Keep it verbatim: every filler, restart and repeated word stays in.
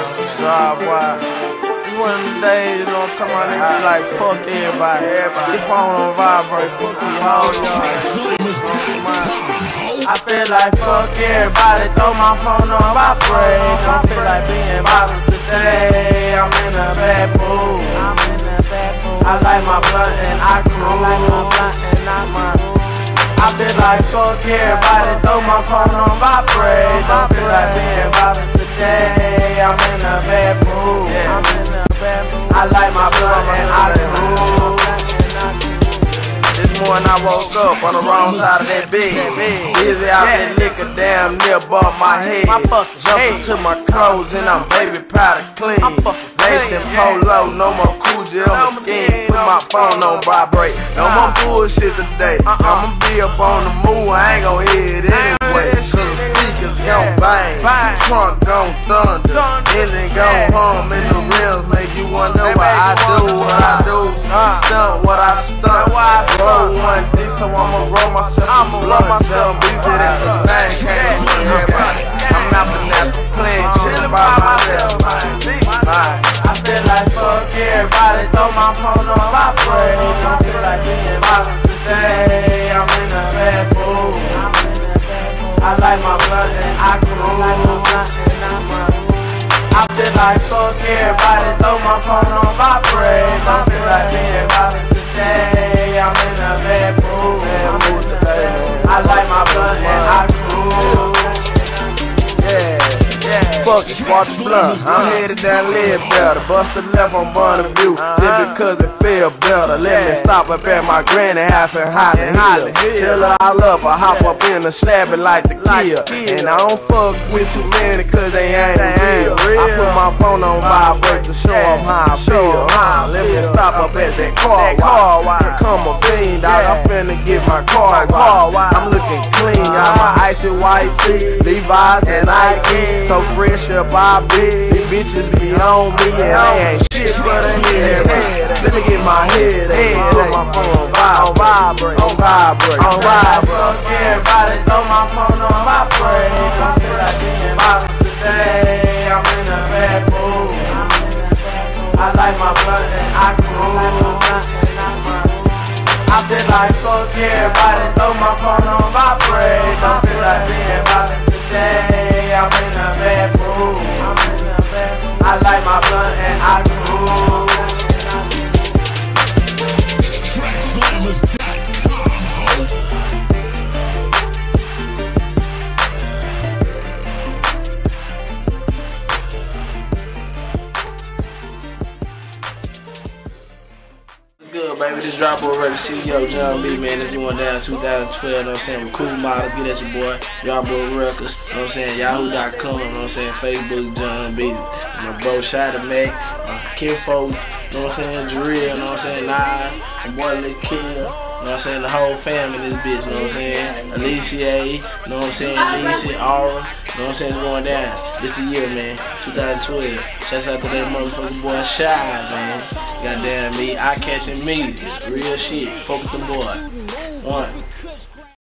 God, boy. It's one of them days, you know what I'm talking about? They be like, fuck everybody. everybody. If I don't vibrate, fuck these hoes, y'all. I feel like fuck everybody. Throw my phone on vibrate. Don't feel like being bothered today. I'm in a bad mood. I like my blunt and I cruise. I feel like fuck everybody. Throw my phone on vibrate. Don't feel like being bothered today. I'm in a bad mood. I like my blunt and I cruise. This morning I woke up on the wrong side of that bed. Busy out there liquor damn near above my head. Jumping to my clothes and I'm baby powder clean. Laced in polo, no more Coogee on my skin. Put my phone on vibrate. No more bullshit today. I'ma be up on the move, I ain't gon' hear it anyway. Cause the speakers gon' bang, trunk gon' thunder, engine gon' hum, and the rims make you wonder what I do, what I do, stunt what I stunt. Roll one D, so I'ma roll myself, I'ma roll myself. Busy that's the thing, can't do everybody. I'm out the natural playing, chillin' by myself. I feel like fuck everybody, throw my phone on vibrate. I feel like being bothered today. I'm in a bad mood. I like my blunt and I cruise. I feel like fuck everybody, throw my phone on vibrate. I feel like being bothered today. I'm in a bad mood. I like my blunt and I cruise. Fuck it, spark the blunt. I'm headed down live better. Bust the left on Bonneview just because it feel better. Let me stop up at my granny house in Holly Hill. Tell her I love her, hop up in the slab like the kill. And I don't fuck with too many cause they ain't real. I put my phone on vibrate to show them how I feel. Let me stop up at that car wash. Here come a fiend, dog. I'm finna get my car washed. I'm looking clean, got my icy white tee, Levi's and Nike. So fresh up I be, these bitches be on me and they ain't shit but a head. Let me get my head and put my phone on vibrate, on vibrate, on vibrate. Fuck everybody, throw my phone on vibrate. I feel like being bothered today. I'm in a bad mood. I like my blunt and I cruise. I feel like fuck everybody, throw my phone on vibrate. I feel like being bothered today. I'm in a bad mood. I like my blunt and I cruise. track slammers dot com, ho. Good, baby. This drop over the C E O, John B, man. This one down two thousand twelve, you know what I'm saying? With cool models, get at your boy. Drop over records, you know what I'm saying? Yahoo dot com, you know what I'm saying? Facebook, John B. My bro, Shada Mac, my kinfolk, you know what I'm saying? Jarrell, you know what I'm saying? Nah, my boy, Lil Kid, you know what I'm saying? The whole family, this bitch, you know what I'm saying? Alicia, you know what I'm saying? Alicia, Aura, you know what I'm saying? It's going down. This the year, man. two thousand twelve. Shouts out to that motherfucking boy, Shy, man. Goddamn me, eye catching me. Real shit. Fuck with the boy. One.